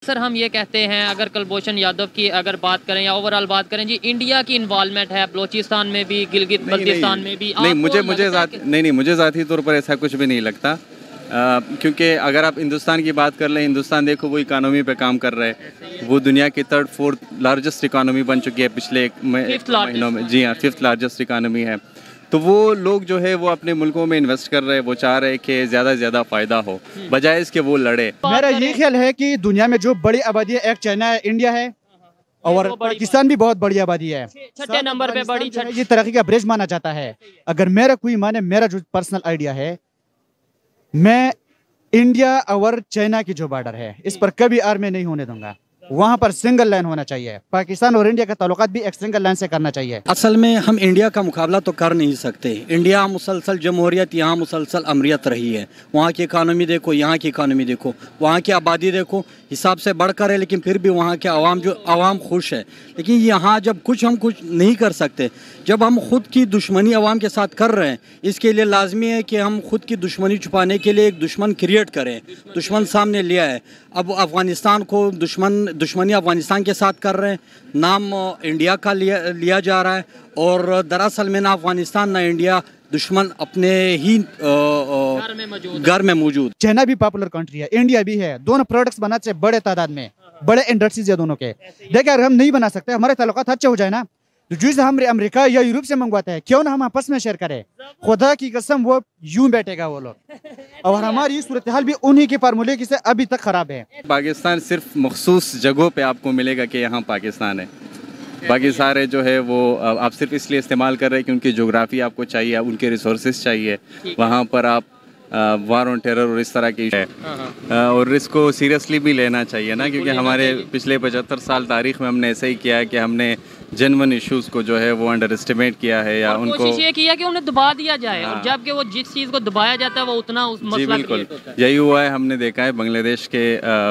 Sir हम ये कहते हैं, अगर कुलभूषण यादव की अगर बात करें या ओवरऑल बात करें जी, इंडिया की इन्वॉल्वमेंट है बलूचिस्तान में भी, गिलगित बल्तिस्तान में भी। नहीं, मुझे ज़ाती तौर पर ऐसा कुछ भी नहीं लगता, क्योंकि अगर आप हिंदुस्तान की बात कर लें, हिंदुस्तान देखो वो इकानमी पे काम कर रहे हैं, वो दुनिया की 3rd-4th लार्जेस्ट इकानमी बन चुकी है पिछले महीनों में। जी हाँ, 5th लार्जेस्ट इकानमी है। तो वो लोग जो है वो अपने मुल्कों में इन्वेस्ट कर रहे हैं, वो चाह रहे हैं कि ज़्यादा से ज़्यादा फ़ायदा हो, बजाय इसके वो लड़े। मेरा ये ख्याल है कि दुनिया में जो बड़ी आबादी है, एक चाइना है, इंडिया है और पाकिस्तान भी बहुत बड़ी आबादी है। छठे नंबर पे बड़ी ये तरक्की का ब्रिज माना जाता है। अगर मेरा कोई माने, मेरा जो पर्सनल आइडिया है, मैं इंडिया और चाइना की जो बॉर्डर है इस पर कभी आर्मी नहीं होने दूंगा। वहाँ पर सिंगल लाइन होना चाहिए। पाकिस्तान और इंडिया का ताल्लुकात भी एक सिंगल लाइन से करना चाहिए। असल में हम इंडिया का मुकाबला तो कर नहीं सकते। इंडिया मुसलसल जमहूरियत, यहाँ मुसलसल अमरीत रही है। वहाँ की इकानमी देखो, यहाँ की इकानमी देखो, वहाँ की आबादी देखो, हिसाब से बढ़कर है, लेकिन फिर भी वहाँ के आवाम खुश है। लेकिन यहाँ जब हम कुछ नहीं कर सकते, जब हम खुद की दुश्मनी आवाम के साथ कर रहे हैं, इसके लिए लाजमी है कि हम खुद की दुश्मनी छुपाने के लिए एक दुश्मन क्रिएट करें। दुश्मन सामने लिया है, अब अफ़गानिस्तान को दुश्मनी अफ़गानिस्तान के साथ कर रहे हैं, नाम इंडिया का लिया जा रहा है, और दरअसल में ना अफ़गानिस्तान ना इंडिया, दुश्मन अपने ही घर में मौजूद। चाइना भी पॉपुलर कंट्री है, इंडिया भी है, दोनों प्रोडक्ट्स बनाते हैं बड़े तादाद में, बड़े इंडस्ट्रीज है दोनों के। देखिए अगर हम नहीं बना सकते, हमारे ताल्लुकात अच्छे हो जाए ना, तो जैसे हम अमेरिका या यूरोप से मंगवाते हैं, क्यों ना हम आपस में शेयर करें। खुदा की कसम वो यूं बैठेगा वो लोग, और हमारी सूरत हाल भी उन्हीं के फार्मूले की से अभी तक खराब है। पाकिस्तान सिर्फ मखसूस जगहों पे आपको मिलेगा कि यहाँ पाकिस्तान है, बाकी सारे जो है वो आप सिर्फ इसलिए इस्तेमाल कर रहे हैं कि उनकी जोग्राफी आपको चाहिए, उनके रिसोर्सेज चाहिए, वहाँ पर आप वार ऑन टेरर और इस तरह की है, और इसको सीरियसली भी लेना चाहिए ना, क्योंकि हमारे पिछले 75 साल तारीख में हमने ऐसे ही किया है कि हमने जेन्युइन इश्यूज को जो है वो अंडर एस्टिमेट किया है, या उनको कोशिश ये किया कि उन्हें दबा दिया जाए, और जबकि वो जिस चीज़ को दबाया जाता है वो उतना उस जी बिल्कुल यही हुआ है। हमने देखा है बांग्लादेश के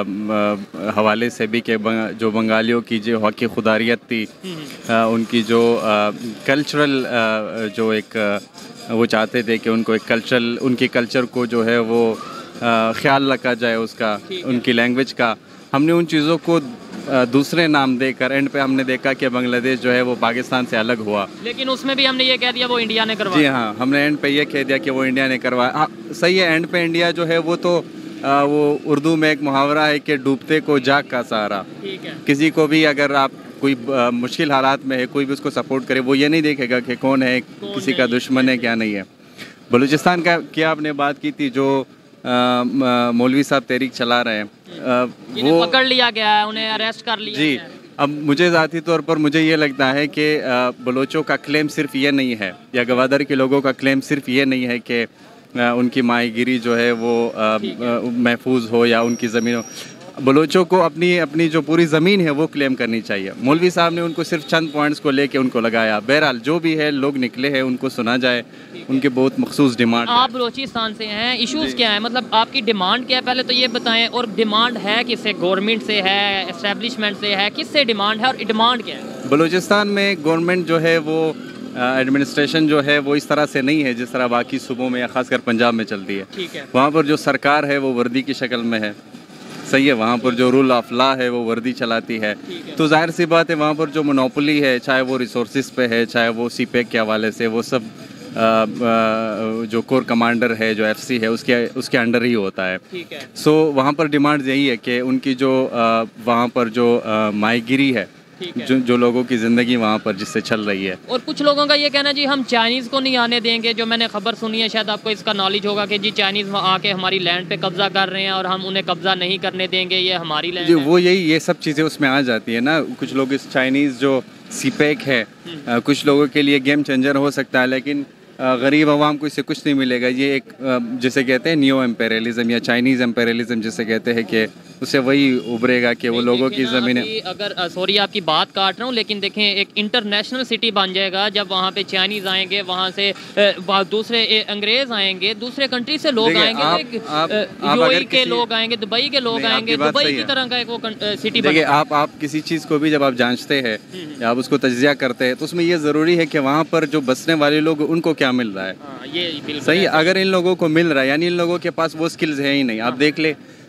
हवाले से भी कि जो बंगालियों की जो हक़ खुदारियत थी, उनकी जो कल्चरल जो एक वो चाहते थे कि उनको एक उनकी कल्चर को जो है वो ख्याल रखा जाए उसका, उनकी लैंग्वेज का, हमने उन चीज़ों को दूसरे नाम देकर एंड पे हमने देखा कि बांग्लादेश जो है वो पाकिस्तान से अलग हुआ। लेकिन उसमें भी हमने ये कह दिया वो इंडिया ने करवाया। जी हाँ, हमने एंड पे ये कह दिया कि वो इंडिया ने करवाया। हाँ सही है, एंड पे इंडिया जो है वो तो वो उर्दू में एक मुहावरा है कि डूबते को जाग का सहारा। किसी को भी अगर आप कोई मुश्किल हालात में है, कोई भी उसको सपोर्ट करे, वो ये नहीं देखेगा कि कौन है, किसी का दुश्मन है क्या नहीं है। बलूचिस्तान का क्या आपने बात की थी, जो मौलवी साहब तहरीक चला रहे हैं, वो पकड़ लिया गया है, उन्हें अरेस्ट कर लिया जी। अब मुझे ज़ाती तौर पर मुझे ये लगता है कि बलोचों का क्लेम सिर्फ ये नहीं है, या गवादर के लोगों का क्लेम सिर्फ ये नहीं है कि उनकी माहीगिरी जो है वो महफूज हो या उनकी ज़मीन हो। बलोचों को अपनी जो पूरी ज़मीन है वो क्लेम करनी चाहिए। मौलवी साहब ने उनको सिर्फ चंद पॉइंट्स को लेके उनको लगाया। बहरहाल जो भी है, लोग निकले हैं, उनको सुना जाए, उनके बहुत मखसूस डिमांड। आप बलूचिस्तान से हैं, इश्यूज़ क्या है, मतलब आपकी डिमांड क्या है, पहले तो ये बताएं, और डिमांड है किससे, गवर्नमेंट से है, एस्टेब्लिशमेंट से है, किससे डिमांड है, और डिमांड क्या है? बलूचिस्तान में गवर्नमेंट जो है वो एडमिनिस्ट्रेशन जो है वो इस तरह से नहीं है जिस तरह बाकी सूबों में या खासकर पंजाब में चलती है। वहाँ पर जो सरकार है वो वर्दी की शक्ल में है, सही है। वहाँ पर जो रूल ऑफ लॉ है वो वर्दी चलाती है, तो जाहिर सी बात है वहाँ पर जो मोनोपोली है, चाहे वो रिसोर्सेज पे है, चाहे वो सीपेक के हवाले से, वो सब जो कोर कमांडर है, जो एफसी है, उसके अंडर ही होता है। सो वहाँ पर डिमांड यही है कि उनकी जो वहाँ पर जो माहीगिरी है, जो लोगों की ज़िंदगी वहाँ पर जिससे चल रही है। और कुछ लोगों का ये कहना जी हम चाइनीज़ को नहीं आने देंगे, जो मैंने खबर सुनी है, शायद आपको इसका नॉलेज होगा कि जी चाइनीज़ वहाँ आके हमारी लैंड पे कब्जा कर रहे हैं और हम उन्हें कब्जा नहीं करने देंगे, ये हमारी लैंड है। वो ये सब चीज़ें उसमें आ जाती है ना। कुछ लोग इस चाइनीज़ जो सीपेक है कुछ लोगों के लिए गेम चेंजर हो सकता है, लेकिन गरीब आवाम को इससे कुछ नहीं मिलेगा। ये एक जिसे कहते हैं नियो एम्पेरियलिज्म या चाइनीज़ एम्पेरियलिज्म जिसे कहते हैं, कि उससे वही उभरेगा कि वो लोगों की ज़मीनें। अगर सॉरी आपकी बात काट रहा हूँ, लेकिन देखें एक इंटरनेशनल सिटी बन जाएगा जब वहाँ पे चाइनीज़ आएंगे, वहाँ से दूसरे अंग्रेज़ आएंगे, दूसरे कंट्री से लोग आएंगे, यूएई के लोग आएंगे, दुबई के लोग आएंगे, दुबई की तरह का एक वो सिटी देखिए आप किसी चीज़ को भी जब आप जांचते हैं या आप उसको तज्जिया करते हैं, तो उसमें ये ज़रूरी है कि वहाँ पर जो बसने वाले लोग उनको क्या मिल रहा है। ये सही है। अगर इन लोगों को मिल रहा है, यानी इन लोगों के पास वो स्किल्स है ही नहीं। आप देख ले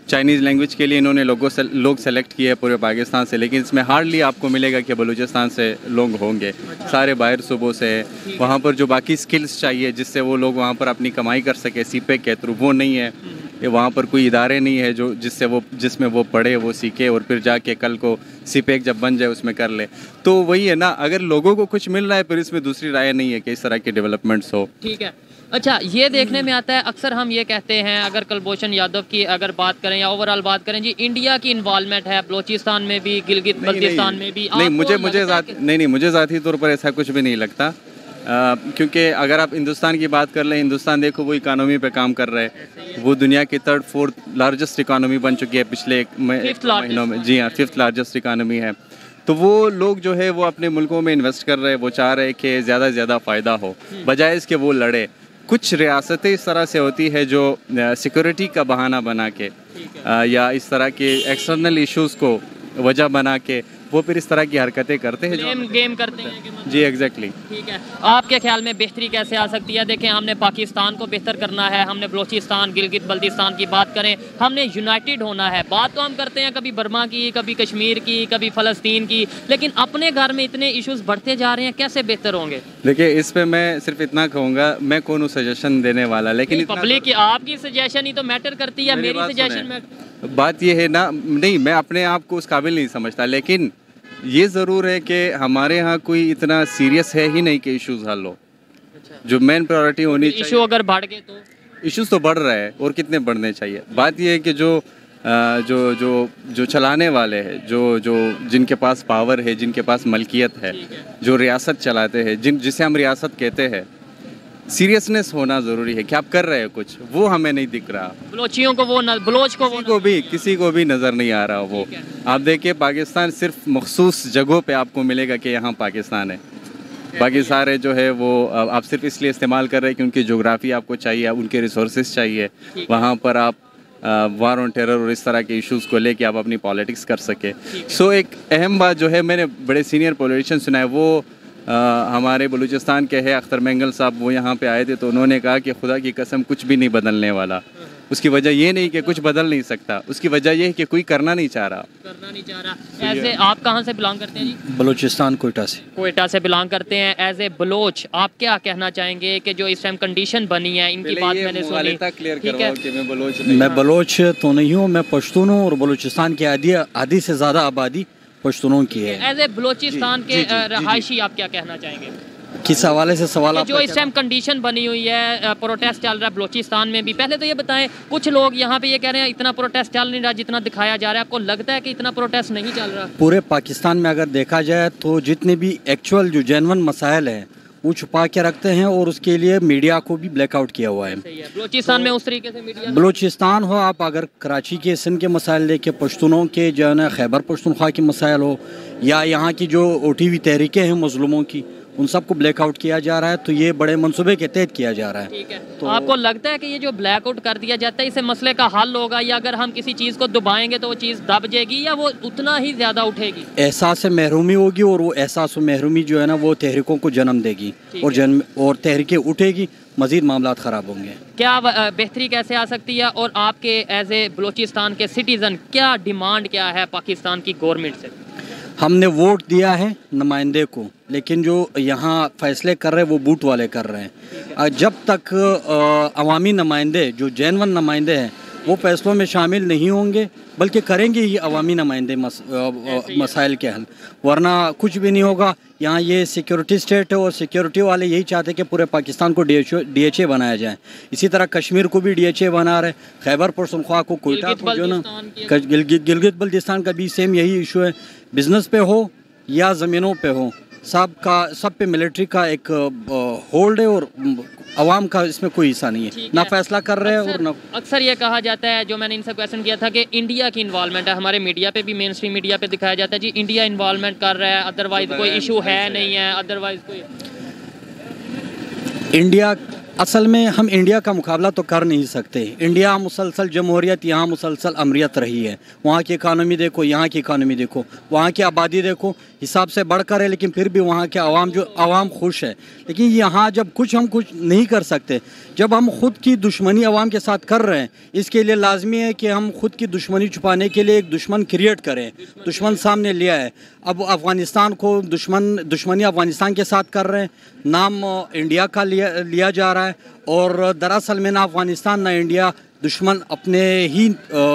चाइनीज़ लैंग्वेज के लिए इन्होंने लोग सेलेक्ट किए हैं पूरे पाकिस्तान से, लेकिन इसमें हार्डली आपको मिलेगा कि बलूचिस्तान से लोग होंगे। सारे बाहर सूबों से है। वहाँ पर जो बाकी स्किल्स चाहिए जिससे वो लोग वहाँ पर अपनी कमाई कर सके सीपेक के थ्रू, वो नहीं है। ये वहाँ पर कोई इदारे नहीं है जो जिसमें वो पढ़े, वो सीखे और फिर जाके कल को सीपेक जब बन जाए उसमें कर ले। तो वही है ना, अगर लोगों को कुछ मिल रहा है फिर इसमें दूसरी राय नहीं है कि इस तरह के डेवलपमेंट्स हो। ठीक है। अच्छा, ये देखने में आता है अक्सर हम ये कहते हैं, अगर कुलभूषण यादव की अगर बात करें या ओवरऑल बात करें जी, इंडिया की इन्वॉल्वमेंट है बलूचिस्तान में भी, गिलगित बल्तिस्तान में भी। नहीं, मुझे ज़ाती तौर पर ऐसा कुछ भी नहीं लगता, क्योंकि अगर आप हिंदुस्तान की बात कर लें, हिंदुस्तान देखो वो इकानमी पे काम कर रहा है, वो दुनिया की 3rd 4th लार्जेस्ट इकानमी बन चुकी है पिछले एक महीनों में। जी हाँ, 5th लार्जेस्ट इकानमी है। तो वो लोग जो है वो अपने मुल्कों में इन्वेस्ट कर रहे हैं, वो चाह रहे हैं कि ज़्यादा से ज़्यादा फ़ायदा हो, बजाय इसके वो लड़े। कुछ रियासतें इस तरह से होती है जो सिक्योरिटी का बहाना बना के या इस तरह के एक्सटर्नल इश्यूज़ को वजह बना के वो फिर इस तरह की हरकतें करते हैं, जो गेम करते हैं कि मतलब। जी एग्जैक्टली। ठीक है, आपके ख्याल में बेहतरी कैसे आ सकती है? देखें, हमने पाकिस्तान को बेहतर करना है, हमने बलूचिस्तान गिलगित बल्तिस्तान की बात करें, हमने यूनाइटेड होना है। बात तो हम करते हैं कभी बर्मा की, कभी कश्मीर की, कभी फ़लस्तीन की, लेकिन अपने घर में इतने इश्यूज बढ़ते जा रहे हैं, कैसे बेहतर होंगे? देखिए, इस पे मैं सिर्फ इतना कहूँगा, मैं कौन सजेशन देने वाला, लेकिन पब्लिक की आपकी सजेशन ही तो मैटर करती है, मेरी सजेशन में बात ये है ना, नहीं मैं अपने आप को उस काबिल नहीं समझता, लेकिन ये ज़रूर है कि हमारे यहाँ कोई इतना सीरियस है ही नहीं कि इश्यूज हल हो। जो मेन प्रायोरिटी होनी चाहिए, इशू अगर बढ़ गए तो इश्यूज तो बढ़ रहे हैं और कितने बढ़ने चाहिए। बात ये है कि जो चलाने वाले हैं, जो जिनके पास पावर है, जिनके पास मलकियत है, जो रियासत चलाते हैं, जिसे हम रियासत कहते हैं, सीरियसनेस होना ज़रूरी है कि आप कर रहे हैं कुछ, वो हमें नहीं दिख रहा। बलोचियों को वो बलोच को किसी को भी नज़र नहीं आ रहा वो। आप देखिए, पाकिस्तान सिर्फ मखसूस जगहों पे आपको मिलेगा कि यहाँ पाकिस्तान है। बाकी सारे जो है वो आप सिर्फ इसलिए इस्तेमाल कर रहे हैं कि उनकी जोग्राफी आपको चाहिए, उनके रिसोर्सेज चाहिए, वहाँ पर आप वार ऑन टेरर और इस तरह के इश्यूज़ को लेके आप अपनी पॉलिटिक्स कर सके। सो एक अहम बात जो है, मैंने बड़े सीनियर पॉलिटिशियन सुना है, वो हमारे बलूचिस्तान के हैं अख्तर मेंगल साहब, वो यहाँ पे आए थे तो उन्होंने कहा कि खुदा की कसम कुछ भी नहीं बदलने वाला। उसकी वजह ये नहीं कि कुछ बदल नहीं सकता, उसकी वजह ये है कि कोई करना नहीं चाह रहा। ऐसे आप कहाँ से बिलोंग करते हैं जी? बलूचिस्तान, कोयटा से बिलोंग करते हैं। एज ए बलोच आप क्या कहना चाहेंगे कि जो इस टाइम कंडीशन बनी है, इनकी बात मैंने सुनी। ठीक है, मैं बलोच तो नहीं हूँ, मैं पश्तून हूँ और बलूचिस्तान की आधी से ज़्यादा आबादी पश्तूनों की है। एज ए बलूचिस्तान के रहायशी आप क्या कहना चाहेंगे? किस हवाले से सवाल? जो इस टाइम कंडीशन बनी हुई है, प्रोटेस्ट चल रहा है बलूचिस्तान में भी। पहले तो ये बताएं, कुछ लोग यहाँ पे ये कह रहे हैं इतना प्रोटेस्ट चल नहीं रहा जितना दिखाया जा रहा है। आपको लगता है कि इतना प्रोटेस्ट नहीं चल रहा? पूरे पाकिस्तान में अगर देखा जाए तो जितने भी एक्चुअल जो जेन्युइन मसाइल हैं वो छुपा के रखते हैं और उसके लिए मीडिया को भी ब्लैकआउट किया हुआ है। बलूचिस्तान में उस तरीके से मीडिया, बलूचिस्तान हो, आप अगर कराची के सिंध के मसाइल देखे, पश्तूनों के जो है ना खैबर पख्तूनख्वा के मसाइल हो, या यहाँ की जो OTV तहरीकें हैं मुस्लिमों की, उन सबको ब्लैकआउट किया जा रहा है। तो ये बड़े मंसूबे के तहत किया जा रहा है। ठीक है, तो आपको लगता है कि ये जो ब्लैकआउट कर दिया जाता है, इससे मसले का हल होगा, या अगर हम किसी चीज़ को दबाएंगे तो वो चीज़ दब जाएगी, या वो उतना ही ज़्यादा उठेगी? एहसास महरूमी होगी और वो एहसास महरूमी जो है ना वो तहरीकों को जन्म देगी और तहरीकें उठेगी, मज़ीद मामलात ख़राब होंगे। क्या बेहतरी कैसे आ सकती है? और आपके एज ए बलूचिस्तान के सिटीज़न क्या डिमांड क्या है पाकिस्तान की गवर्नमेंट से? हमने वोट दिया है नुमाइंदे को, लेकिन जो यहाँ फैसले कर रहे हैं वो बूट वाले कर रहे हैं। जब तक अवामी नुमाइंदे जो जेन्युइन नुमाइंदे हैं वो फैसलों में शामिल नहीं होंगे, बल्कि करेंगे ही अवामी नुमाइंदे मसाइल के हल, वरना कुछ भी नहीं होगा। यहाँ ये सिक्योरिटी स्टेट है और सिक्योरिटी वाले यही चाहते हैं कि पूरे पाकिस्तान को DHA बनाया जाए। इसी तरह कश्मीर को भी DHA बना रहे, खैबर पख्तूनख्वा को, कोयटा को, जो ना गिलगित बल्तिस्तान का भी सेम यही इशू है। बिजनेस पे हो या ज़मीनों पे हो, सब पे मिलिट्री का एक होल्ड है और अवाम का इसमें कोई हिस्सा नहीं है, ना फैसला कर रहे हैं। और ना अक्सर ये कहा जाता है, जो मैंने इनसे क्वेश्चन किया था, कि इंडिया की इन्वॉल्वमेंट है। हमारे मीडिया पे भी, मेन स्ट्रीम मीडिया पे दिखाया जाता है जी इंडिया इन्वॉल्वमेंट कर रहा है, अदरवाइज कोई इशू है नहीं है, अदरवाइज कोई। इंडिया असल में हम इंडिया का मुकाबला तो कर नहीं सकते। इंडिया मुसलसल जमहूरियत, यहाँ मुसलसल अमरीत रही है। वहाँ की इकानमी देखो, यहाँ की इकानमी देखो, वहाँ की आबादी देखो, हिसाब से बढ़कर है, लेकिन फिर भी वहाँ के आवाम खुश है। लेकिन यहाँ जब हम कुछ नहीं कर सकते, जब हम खुद की दुश्मनी आवाम के साथ कर रहे हैं, इसके लिए लाजमी है कि हम खुद की दुश्मनी छुपाने के लिए एक दुश्मन क्रिएट करें। दुश्मन सामने लिया है, अब अफ़गानिस्तान को दुश्मनी अफ़गानिस्तान के साथ कर रहे हैं, नाम इंडिया का लिया जा रहा है, और दरअसल में ना अफ़गानिस्तान ना इंडिया, दुश्मन अपने ही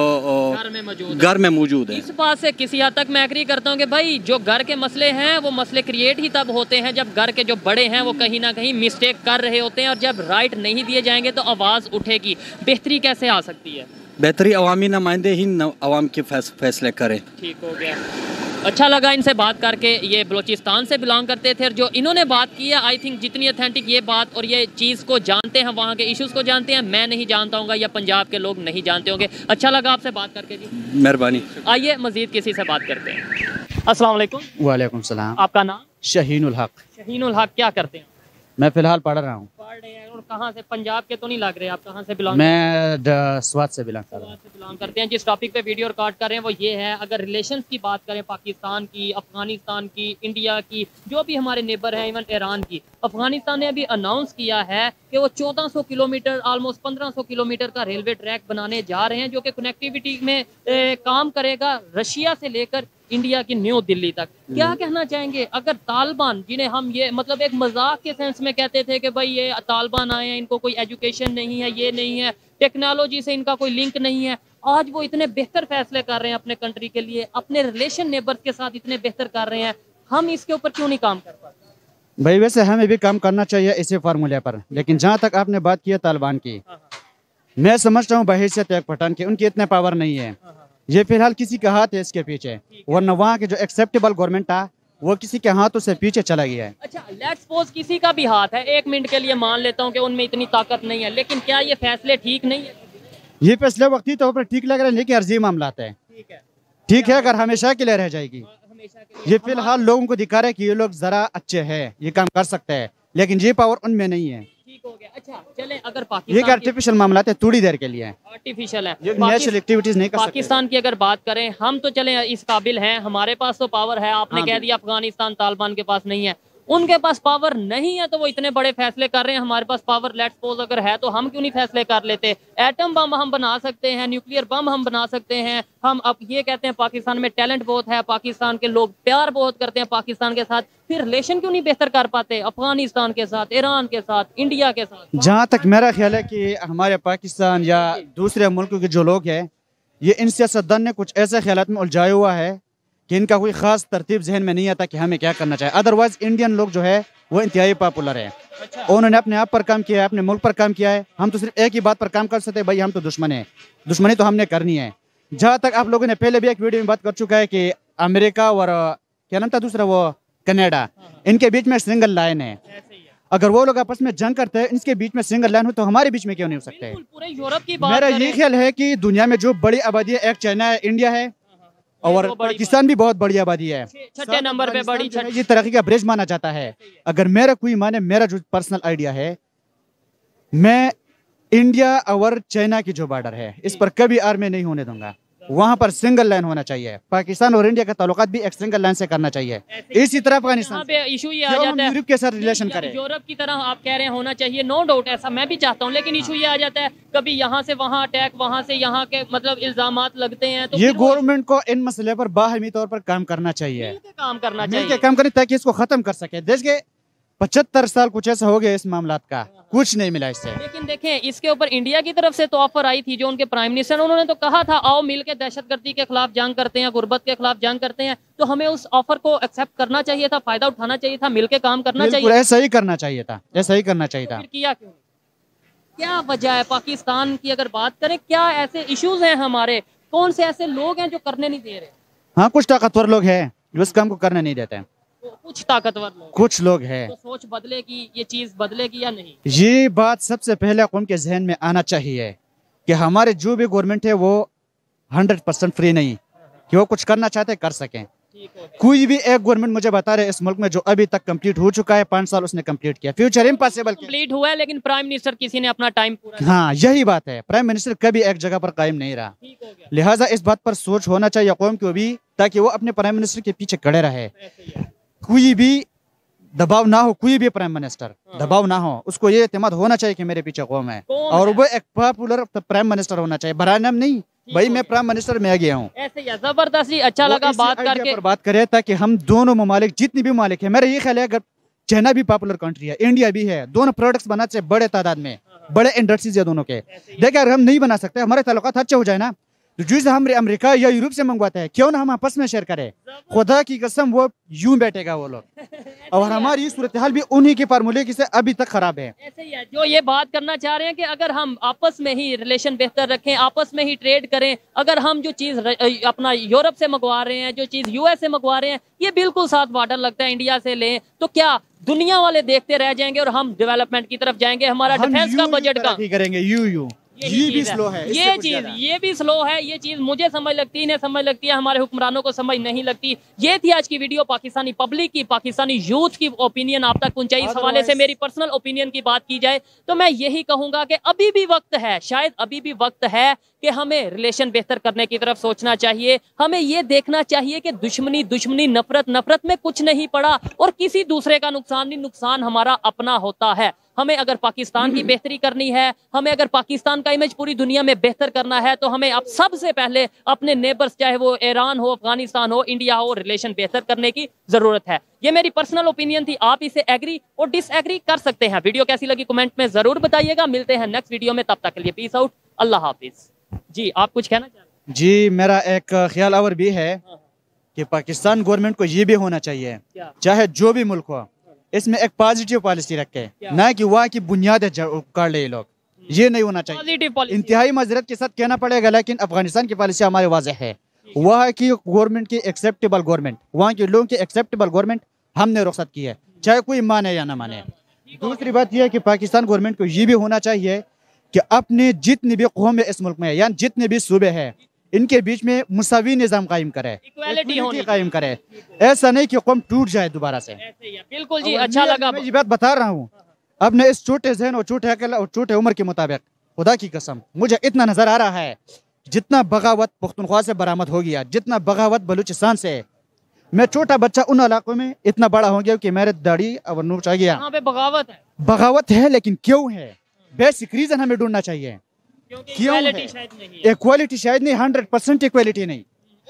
घर में मौजूद है। इस बात से किसी हद तक मैं एग्री करता हूँ कि भाई जो घर के मसले हैं वो मसले क्रिएट ही तब होते हैं जब घर के जो बड़े हैं वो कहीं ना कहीं मिस्टेक कर रहे होते हैं, और जब राइट नहीं दिए जाएंगे तो आवाज़ उठेगी। बेहतरी कैसे आ सकती है? बेहतरी अवामी नुमाइंदे ही अवाम के फैसले करें। ठीक हो गया, अच्छा लगा इनसे बात करके। ये बलूचिस्तान से बिलोंग करते थे और जो इन्होंने बात की है, आई थिंक जितनी ऑथेंटिक ये बात और ये चीज़ को जानते हैं, वहाँ के इश्यूज़ को जानते हैं, मैं नहीं जानता हूँ या पंजाब के लोग नहीं जानते होंगे। अच्छा लगा आपसे बात करके जी, मेहरबानी। आइए मज़ीद किसी से बात करते हैं। अस्सलाम वालेकुम। वालेकुम सलाम। आपका नाम? शहीनुल हक। शहीनुल हक, क्या करते हैं? मैं फ़िलहाल पढ़ रहा हूँ। पढ़ रहे हैं, और कहाँ से? पंजाब के तो नहीं लग रहे, आप कहाँ से बिलोंग? मैं स्वात से बिलोंग कर रहा हूँ। बिलोंग करते हैं। जिस टॉपिक पे वीडियो रिकॉर्ड कर रहे हैं वो ये है, अगर रिलेशंस की बात करें पाकिस्तान की, अफगानिस्तान की, इंडिया की, जो भी हमारे नेबर हैं, इवन ईरान की, अफगानिस्तान ने अभी अनाउंस किया है कि वो 1400 किलोमीटर, ऑलमोस्ट 1500 किलोमीटर का रेलवे ट्रैक बनाने जा रहे हैं, जो कि कनेक्टिविटी में काम करेगा रशिया से लेकर इंडिया की न्यू दिल्ली तक। क्या कहना चाहेंगे अगर तालिबान, जिन्हें हम ये मतलब एक मजाक के सेंस में कहते थे कि भाई ये तालिबान आए हैं, इनको कोई एजुकेशन नहीं है, ये नहीं है, टेक्नोलॉजी से इनका कोई लिंक नहीं है, आज वो इतने बेहतर फैसले कर रहे हैं अपने कंट्री के लिए, अपने रिलेशन नेबर्स के साथ इतने बेहतर कर रहे हैं, हम इसके ऊपर क्यों नहीं काम कर पाते? भाई वैसे हमें भी काम करना चाहिए इसी फार्मूले पर, लेकिन जहाँ तक आपने बात की है तालिबान की, मैं समझता हूँ बहैसियत एक पठान की उनकी इतने पावर नहीं है। ये फिलहाल किसी का हाथ है इसके पीछे, वरना वहाँ के जो एक्सेप्टेबल गवर्नमेंट था वो किसी के हाथों से पीछे चला गया है। अच्छा, लेट्स सपोज किसी का भी हाथ है, एक मिनट के लिए मान लेता हूँ कि उनमें इतनी ताकत नहीं है, लेकिन क्या ये फैसले ठीक नहीं है? ये फैसले वक्ती तौर पर ठीक लग रहे हैं, लेकिन अर्जी मामला है। ठीक है, अगर हमेशा के लिए रह जाएगी। ये फिलहाल लोगों को दिखा रहा है कि ये लोग जरा अच्छे हैं, ये काम कर सकते हैं, लेकिन ये पावर उनमें नहीं है। ठीक हो गया। अच्छा चले, अगर पाकिस्तान, ये आर्टिफिशियल मामला है, थोड़ी देर के लिए आर्टिफिशियल है, नेचुरल एक्टिविटीज नहीं कर सकते। पाकिस्तान की अगर बात करें, हम तो चले इस काबिल हैं, हमारे पास तो पावर है। आपने कह दिया अफगानिस्तान तालिबान के पास नहीं है, उनके पास पावर नहीं है तो वो इतने बड़े फैसले कर रहे हैं। हमारे पास पावर लेट्स सपोज अगर है तो हम क्यों नहीं फैसले कर लेते? एटम बम हम बना सकते हैं, न्यूक्लियर बम हम बना सकते हैं। हम अब ये कहते हैं पाकिस्तान में टैलेंट बहुत है, पाकिस्तान के लोग प्यार बहुत करते हैं पाकिस्तान के साथ, फिर रिलेशन क्यों नहीं बेहतर कर पाते अफगानिस्तान के साथ, ईरान के साथ, इंडिया के साथ? जहाँ तक मेरा ख्याल है कि हमारे पाकिस्तान या दूसरे मुल्कों के जो लोग हैं, ये इन सियासतदान ने कुछ ऐसे ख्यालात में उलझाया हुआ है कि इनका कोई खास तरतीब जहन में नहीं आता कि हमें क्या करना चाहिए। अदरवाइज इंडियन लोग जो है वो इंतहाई पॉपुलर है। अच्छा। उन्होंने अपने आप पर काम किया है, अपने मुल्क पर काम किया है। हम तो सिर्फ एक ही बात पर काम कर सकते हैं, भाई हम तो दुश्मन है, दुश्मनी तो हमने करनी है। जहाँ तक आप लोगों ने पहले भी एक वीडियो में बात कर चुका है कि अमेरिका और क्या नाम था दूसरा, वो कनाडा, इनके बीच में सिंगल लाइन है। अगर वो लोग आपस में जंग करते हैं, इनके बीच में सिंगल लाइन हो तो हमारे बीच में क्यों नहीं हो सकते? पूरे यूरोप की बात मेरा ये ख्याल है कि दुनिया में जो बड़ी आबादी है, एक चाइना है, इंडिया है, और पाकिस्तान भी बहुत बड़ी आबादी है। छठे नंबर पे बड़ी, ये तरक्की का ब्रिज माना जाता है। अगर मेरा कोई माने, मेरा जो पर्सनल आइडिया है, मैं इंडिया और चाइना की जो बॉर्डर है इस पर कभी आर्मी नहीं होने दूंगा। वहाँ पर सिंगल लाइन होना चाहिए। पाकिस्तान और इंडिया का ताल्लुकात भी एक सिंगल लाइन से करना चाहिए। इसी तरह अफगानिस्तान पे इशू ये आ जाता है, यूरोप के साथ रिलेशन करें। यूरोप की तरह आप कह रहे हैं होना चाहिए, नो डाउट ऐसा मैं भी चाहता हूँ, लेकिन इशू ये आ जाता है कभी यहाँ से वहाँ अटैक, वहाँ से यहाँ के मतलब इल्जामात लगते हैं। तो ये गवर्नमेंट को इन मसले पर बाहमी तौर पर काम करना चाहिए, काम करना चाहिए, काम करें ताकि इसको खत्म कर सके। देश के 75 साल कुछ ऐसा हो गया इस मामलात का, कुछ नहीं मिला इससे। लेकिन देखें इसके ऊपर इंडिया की तरफ से तो ऑफर आई थी, जो उनके प्राइम मिनिस्टर, उन्होंने तो कहा था आओ मिलकर दहशतगर्दी के खिलाफ जंग करते हैं, गुर्बत के खिलाफ जंग करते हैं। तो हमें उस ऑफर को एक्सेप्ट करना चाहिए था, फायदा उठाना चाहिए था, मिलकर काम करना चाहिए, ऐसा ही करना चाहिए था, ऐसा ही करना चाहिए था। फिर किया क्यों? क्या वजह है? पाकिस्तान की अगर बात करें, क्या ऐसे इश्यूज हैं हमारे, कौन से ऐसे लोग हैं जो करने नहीं दे रहे? हाँ, कुछ ताकतवर लोग हैं जो इस काम को करने नहीं देते हैं। कुछ ताकतवर लोग, कुछ लोग हैं। तो सोच बदलेगी, ये चीज बदलेगी या नहीं? ये बात सबसे पहले कौम के जहन में आना चाहिए कि हमारे जो भी गवर्नमेंट है वो 100% फ्री नहीं, कि वो कुछ करना चाहते कर सकें। कोई भी एक गवर्नमेंट मुझे बता रहे इस मुल्क में जो अभी तक कंप्लीट हो चुका है, 5 साल उसने कंप्लीट किया, फ्यूचर इम्पॉसिबल कंप्लीट हुआ है, लेकिन प्राइम मिनिस्टर किसी ने अपना टाइम पूरा। हाँ यही बात है, प्राइम मिनिस्टर कभी एक जगह पर कायम नहीं रहा। लिहाजा इस बात पर सोच होना चाहिए कौम को भी, ताकि वो अपने प्राइम मिनिस्टर के पीछे खड़े रहे। कोई भी दबाव ना हो, कोई भी प्राइम मिनिस्टर दबाव ना हो, उसको ये एतमाद होना चाहिए कि मेरे पीछे कौम है, और वो एक पॉपुलर प्राइम मिनिस्टर होना चाहिए, बरानाम नहीं भाई मैं प्राइम मिनिस्टर में आ गया हूँ। ऐसे ही जबरदस्त जी, अच्छा लगा बात करके। बात करें ताकि हम दोनों ममालिक, जितनी भी ममालिक है, मेरा ये ख्याल है अगर चाइना भी पॉपुलर कंट्री है, इंडिया भी है, दोनों प्रोडक्ट्स बनाना चाहिए बड़े तादाद में, बड़े इंडस्ट्रीज है दोनों के। देखिए अगर हम नहीं बना सकते, हमारे ताल्लुकात अच्छे हो जाए ना, तो जैसे हम अमेरिका या यूरोप से मंगवाते हैं, क्यों ना हम आपस में शेयर करें। खुदा की कसम वो यूं बैठेगा वो लोग, और हमारी सूरत हाल भी उन्हीं के फार्मूले की से अभी तक खराब है। ऐसे ही है, जो ये बात करना चाह रहे हैं कि अगर हम आपस में ही रिलेशन बेहतर रखें, आपस में ही ट्रेड करें, अगर हम जो चीज़ अपना यूरोप से मंगवा रहे हैं, जो चीज़ यूएस से मंगवा रहे हैं, ये बिल्कुल साथ बॉर्डर लगता है इंडिया से लें, तो क्या दुनिया वाले देखते रह जाएंगे और हम डेवलपमेंट की तरफ जाएंगे। हमारा डिफेंस का बजट का करेंगे यू ये भी स्लो है, ये भी स्लो है। ये चीज मुझे समझ लगती है, इन्हें समझ लगती है, हमारे हुक्मरानों को समझ नहीं लगती। ये थी आज की वीडियो, पाकिस्तानी पब्लिक की, पाकिस्तानी यूथ की ओपिनियन आप तक पहुंचाई। इस हवाले से मेरी पर्सनल ओपिनियन की बात की जाए तो मैं यही कहूंगा कि अभी भी वक्त है, शायद अभी भी वक्त है कि हमें रिलेशन बेहतर करने की तरफ सोचना चाहिए। हमें ये देखना चाहिए कि दुश्मनी नफरत में कुछ नहीं पड़ा, और किसी दूसरे का नुकसान नहीं, नुकसान हमारा अपना होता है। हमें अगर पाकिस्तान की बेहतरी करनी है, हमें अगर पाकिस्तान का इमेज पूरी दुनिया में बेहतर करना है, तो हमें अब सबसे पहले अपने नेबर्स, चाहे वो ईरान हो, अफगानिस्तान हो, इंडिया हो, रिलेशन बेहतर करने की जरूरत है। ये मेरी पर्सनल ओपिनियन थी, आप इसे एग्री और डिसएग्री कर सकते हैं। वीडियो कैसी लगी कमेंट में जरूर बताइएगा। मिलते हैं नेक्स्ट वीडियो में, तब तक के लिए पीस आउट, अल्लाह हाफिज। जी आप कुछ कहना चाह रहे हैं? जी मेरा एक ख्याल और भी है कि पाकिस्तान गवर्नमेंट को ये भी होना चाहिए, चाहे जो भी मुल्क हो, इसमें एक पॉजिटिव पॉलिसी रखे, ना कि वहाँ की बुनियादें कर ले लोग, ये नहीं होना चाहिए। इंतहाई माजरत के साथ कहना पड़ेगा, लेकिन अफगानिस्तान की पॉलिसी हमारे वाज़ेह है। वहाँ की गवर्नमेंट की एक्सेप्टेबल गवर्नमेंट, वहाँ के लोगों की एक्सेप्टेबल गवर्नमेंट हमने रुख्सत की है, चाहे कोई माने या ना माने। दूसरी बात यह है कि पाकिस्तान गवर्नमेंट को ये भी होना चाहिए कि अपने जितनी भी कौम इस मुल्क में, यानी जितने भी सूबे हैं, इनके बीच में मुसावी निज़ाम कायम करे, इक्वालिटी कायम करे। ऐसा नहीं कि कौम टूट जाए दोबारा से। बिल्कुल जी, अच्छा लगा। मैं ये बात बता रहा हूँ अपने इस छोटे ज़हन और छोटे अकल और छोटे उम्र के मुताबिक, खुदा की कसम मुझे इतना नजर आ रहा है, जितना बगावत पुख्तनख्वा से बरामद हो गया, जितना बगावत बलूचिस्तान से, मैं छोटा बच्चा उन इलाकों में इतना बड़ा हो गया कि मेरे दाढ़ी और नूच आ गया। यहाँ पे बगावत है, बगावत है, लेकिन क्यों है? बेसिक रीजन हमें ढूंढना चाहिए। क्यों है? इक्वालिटी शायद नहीं, 100% इक्वालिटी नहीं,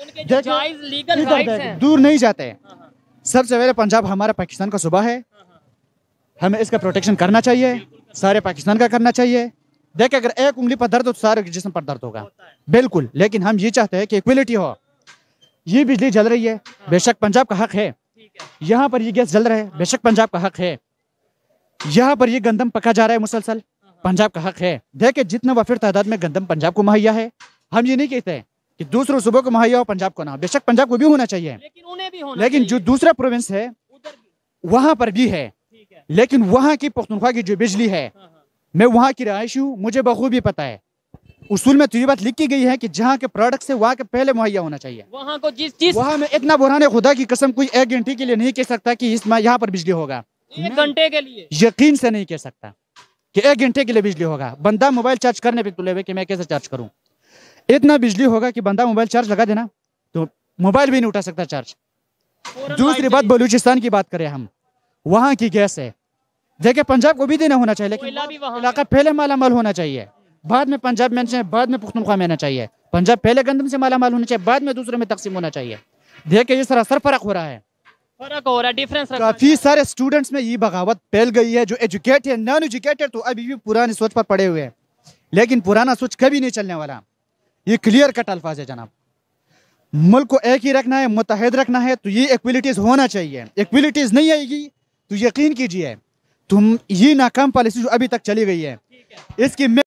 दूर नहीं जाते। सबसे पहले पंजाब हमारा पाकिस्तान का सूबा है, हमें इसका प्रोटेक्शन करना चाहिए, सारे पाकिस्तान का करना चाहिए। देख अगर एक उंगली पर दर्द हो तो सारे जिस्म पर दर्द होगा, बिल्कुल। लेकिन हम ये चाहते हैं कि इक्वलिटी हो। ये बिजली जल रही है, बेशक पंजाब का हक है। यहाँ पर ये गैस जल रहा है, बेशक पंजाब का हक है। यहाँ पर ये गंदम पका जा रहा है मुसलसल, पंजाब का हक है। देखे जितना वाफिर तादाद में गंदम पंजाब को मुहैया है। हम ये नहीं कहते कि दूसरों सूबों को मुहैया हो, पंजाब को ना, बेशक पंजाब को भी होना चाहिए, लेकिन उन्हें भी होना लेकिन जो दूसरा प्रोविंस है वहां पर भी है। लेकिन वहां की पुख्तनख्वा की जो बिजली है, मैं वहां की रहायशी हूँ, मुझे बखूबी पता है। उसूल में तो ये बात लिखी गई है कि जहाँ के प्रोडक्ट से वहाँ के पहले मुहैया होना चाहिए। वहाँ को जिस वहाँ में इतना बुरहान है, खुदा की कसम कोई 1 घंटे के लिए नहीं कह सकता कि इस यहाँ पर बिजली होगा। 1 घंटे के लिए यकीन से नहीं कह सकता कि 1 घंटे के लिए बिजली होगा। बंदा मोबाइल चार्ज करने पे तुले हुए कि मैं कैसे चार्ज करूं, इतना बिजली होगा कि बंदा मोबाइल चार्ज लगा देना तो मोबाइल भी नहीं उठा सकता चार्ज। दूसरी बात बलूचिस्तान की बात करें हम, वहाँ की गैस है। देखिए पंजाब को भी देना होना चाहिए, लेकिन इलाका पहले मालामाल होना चाहिए, बाद में पंजाब में, बाद में पुख्तनख्वा में आना चाहिए। पंजाब पहले गंदम से मालामाल होना चाहिए, बाद में दूसरे में तकसीम होना चाहिए। देखिए इस तरह सर फर्क हो रहा है, डिफरेंस। काफी सारे स्टूडेंट्स में ये बगावत फैल गई है, जो एजुकेटेड है, नॉन एजुकेटेड तो अभी भी पुरानी सोच पर पड़े हुए हैं। लेकिन पुराना सोच कभी नहीं चलने वाला, ये क्लियर कट अल्फाज है जनाब। मुल्क को एक ही रखना है, मुत्तहिद रखना है, तो ये इक्वलिटीज होना चाहिए। इक्वलिटीज नहीं आएगी तो यकीन कीजिए तुम ये नाकाम पॉलिसी जो अभी तक चली गई है, इसकी